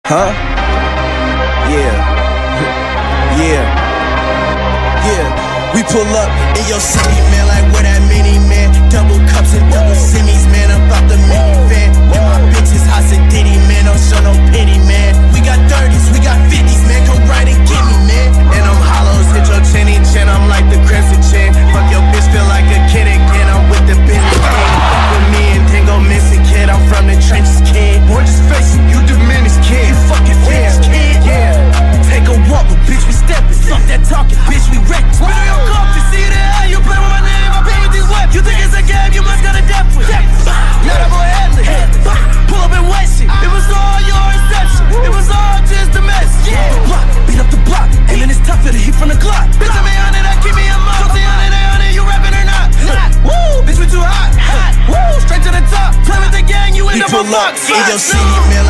Huh? Yeah. We pull up in your city, man, like where that mini, man. Double cups and double semis, man, about the minivan. And my bitches hot and ditty, man, don't show no pity, man. We got 30s, we got 50s, man, come right and get me, man. And them hollows hit your chinny chin, I'm like the crimson chin. Fuck your bitch, feel like a kid again, I'm with the Billy King. Fuck with me and Dingo missing, kid, I'm from the trenches, kid. Boy, just face it, you diminished, kid. You fucking finished, kid, yeah. Take a walk, but bitch, we steppin'. Fuck that talking, bitch, we wrecked. Spit on your cup, you see that? You play with my name, I play with these weapons. You think it's a game, you must got a depth with. Yeah, that boy Headley. Pull up and wet shit. It was all your reception. It was all just the mess. Yeah. Beat up the block. Aiming is tough for the heat from the Glock. Bitch, I'm 800, that keep me a month. 200, you rapping or not? Woo, bitch, we too hot. Woo, straight to the top. Play with the gang, you end up a box. In your city, man.